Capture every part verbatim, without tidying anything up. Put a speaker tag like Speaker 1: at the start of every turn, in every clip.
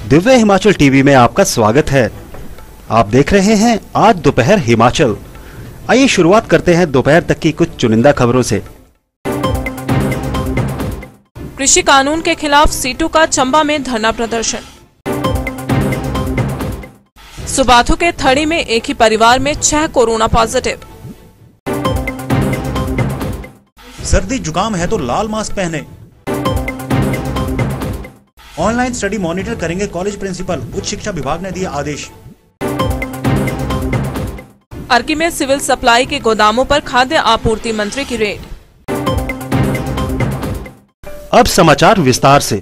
Speaker 1: Divya Himachal TV में आपका स्वागत है। आप देख रहे हैं आज दोपहर हिमाचल। आइए शुरुआत करते हैं दोपहर तक की कुछ चुनिंदा खबरों से।
Speaker 2: कृषि कानून के खिलाफ सीटू का चंबा में धरना प्रदर्शन। सुबाथू के थड़ी में एक ही परिवार में छह कोरोना पॉजिटिव।
Speaker 1: सर्दी जुकाम है तो लाल मास्क पहने। ऑनलाइन स्टडी मॉनिटर करेंगे कॉलेज प्रिंसिपल, उच्च शिक्षा विभाग ने दिया आदेश।
Speaker 2: अर्की में सिविल सप्लाई के गोदामों पर खाद्य आपूर्ति मंत्री की रेड।
Speaker 1: अब समाचार विस्तार से।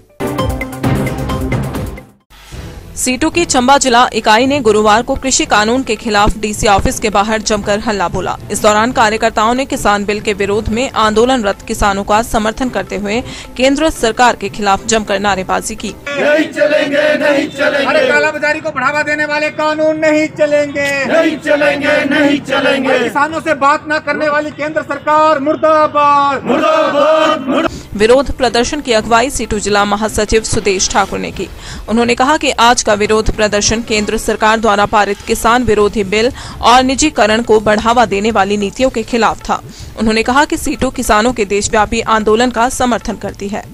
Speaker 2: सीटू की चंबा जिला इकाई ने गुरुवार को कृषि कानून के खिलाफ डीसी ऑफिस के बाहर जमकर हल्ला बोला। इस दौरान कार्यकर्ताओं ने किसान बिल के विरोध में आंदोलनरत किसानों का समर्थन करते हुए केंद्र सरकार के खिलाफ जमकर नारेबाजी की।
Speaker 3: नहीं चलेंगे, नहीं चलेंगे। अरे कालाबाजारी को बढ़ावा देने वाले कानून नहीं चलेंगे, नहीं चलेंगे, नहीं चलेंगे। किसानों से बात न करने वाली केंद्र सरकार मुर्दाबाद, मुर्दाबाद, मुर्दाबाद।
Speaker 2: विरोध प्रदर्शन की अगुवाई सीटू जिला महासचिव सुदेश ठाकुर ने की। उन्होंने कहा कि आज का विरोध प्रदर्शन केंद्र सरकार द्वारा पारित किसान विरोधी बिल और निजीकरण को बढ़ावा देने वाली नीतियों के खिलाफ था। उन्होंने कहा कि सीटू किसानों के देशव्यापी आंदोलन का समर्थन करती है।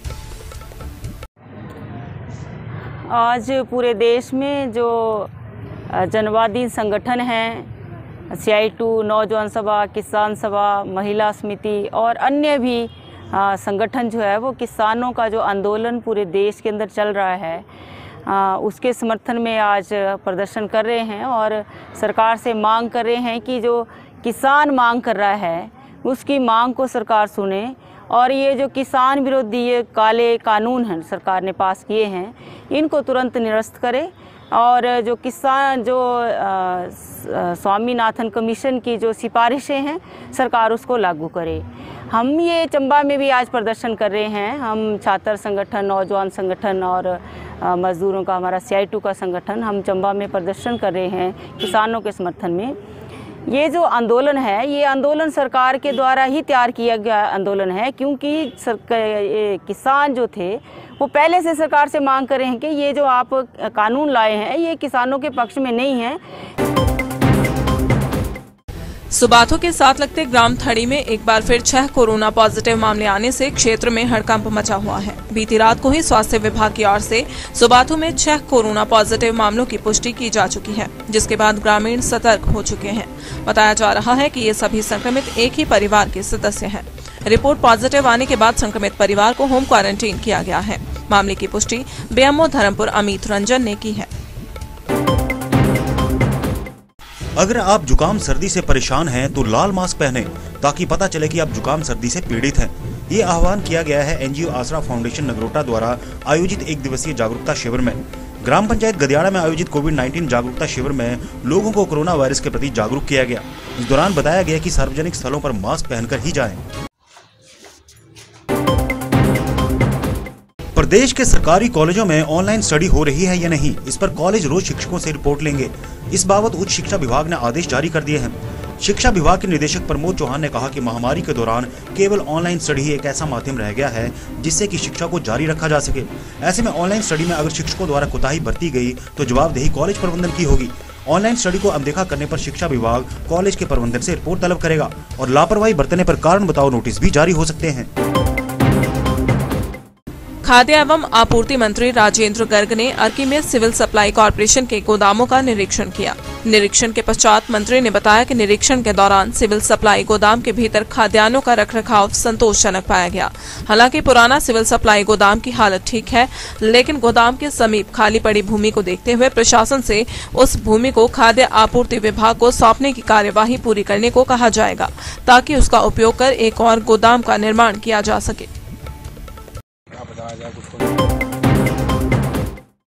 Speaker 4: आज पूरे देश में जो जनवादी संगठन हैं, सी आई टू, नौजवान सभा, किसान सभा, महिला समिति और अन्य भी आ, संगठन जो है वो किसानों का जो आंदोलन पूरे देश के अंदर चल रहा है आ, उसके समर्थन में आज प्रदर्शन कर रहे हैं और सरकार से मांग कर रहे हैं कि जो किसान मांग कर रहा है उसकी मांग को सरकार सुने और ये जो किसान विरोधी ये काले कानून हैं सरकार ने पास किए हैं इनको तुरंत निरस्त करे और जो किसान जो स्वामीनाथन कमीशन की जो सिफारिशें हैं सरकार उसको लागू करे। हम ये चंबा में भी आज प्रदर्शन कर रहे हैं। हम छात्र संगठन, नौजवान संगठन और मजदूरों का हमारा सी आई टू का संगठन हम चंबा में प्रदर्शन कर रहे हैं किसानों के समर्थन में। ये जो आंदोलन है ये आंदोलन सरकार के द्वारा ही तैयार किया गया आंदोलन है क्योंकि किसान जो थे वो पहले से सरकार से मांग कर रहे हैं कि ये जो आप कानून लाए हैं ये किसानों के पक्ष में नहीं है।
Speaker 2: सुबाथू के साथ लगते ग्राम थड़ी में एक बार फिर छह कोरोना पॉजिटिव मामले आने से क्षेत्र में हड़कंप मचा हुआ है। बीती रात को ही स्वास्थ्य विभाग की ओर से सुबाथू में छह कोरोना पॉजिटिव मामलों की पुष्टि की जा चुकी है, जिसके बाद ग्रामीण सतर्क हो चुके हैं। बताया जा रहा है कि ये सभी संक्रमित एक ही परिवार के सदस्य हैं। रिपोर्ट पॉजिटिव आने के बाद संक्रमित परिवार को होम क्वारंटीन किया गया है। मामले की पुष्टि B M O Dharampur Amit Ranjan ने की है।
Speaker 1: अगर आप जुकाम सर्दी से परेशान हैं तो लाल मास्क पहने ताकि पता चले कि आप जुकाम सर्दी से पीड़ित हैं। ये आह्वान किया गया है एन जी ओ आसरा फाउंडेशन नगरोटा द्वारा आयोजित एक दिवसीय जागरूकता शिविर में। ग्राम पंचायत गदियाड़ा में आयोजित कोविड नाइन्टीन जागरूकता शिविर में लोगों को कोरोना वायरस के प्रति जागरूक किया गया। इस दौरान बताया गया कि सार्वजनिक स्थलों पर मास्क पहनकर ही जाएं। प्रदेश के सरकारी कॉलेजों में ऑनलाइन स्टडी हो रही है या नहीं, इस पर कॉलेज रोज शिक्षकों से रिपोर्ट लेंगे। इस बाबत उच्च शिक्षा विभाग ने आदेश जारी कर दिए हैं। शिक्षा विभाग के निदेशक प्रमोद चौहान ने कहा कि महामारी के दौरान केवल ऑनलाइन स्टडी ही एक ऐसा माध्यम रह गया है जिससे कि शिक्षा को जारी रखा जा सके। ऐसे में ऑनलाइन स्टडी में अगर शिक्षकों द्वारा कोताही बरती गई तो जवाबदेही कॉलेज प्रबंधन की होगी। ऑनलाइन स्टडी को अनदेखा करने पर शिक्षा विभाग कॉलेज के प्रबंधन से रिपोर्ट तलब करेगा और लापरवाही बरतने पर कारण बताओ नोटिस भी जारी हो सकते हैं।
Speaker 2: खाद्य एवं आपूर्ति मंत्री राजेंद्र गर्ग ने अर्की में सिविल सप्लाई कॉर्पोरेशन के गोदामों का निरीक्षण किया। निरीक्षण के पश्चात मंत्री ने बताया कि निरीक्षण के दौरान सिविल सप्लाई गोदाम के भीतर खाद्यान्नों का रखरखाव संतोषजनक पाया गया। हालांकि पुराना सिविल सप्लाई गोदाम की हालत ठीक है, लेकिन गोदाम के समीप खाली पड़ी भूमि को देखते हुए प्रशासन से उस भूमि को खाद्य आपूर्ति विभाग को सौंपने की कार्यवाही पूरी करने को कहा जाएगा ताकि उसका उपयोग कर एक और गोदाम का निर्माण किया जा सके।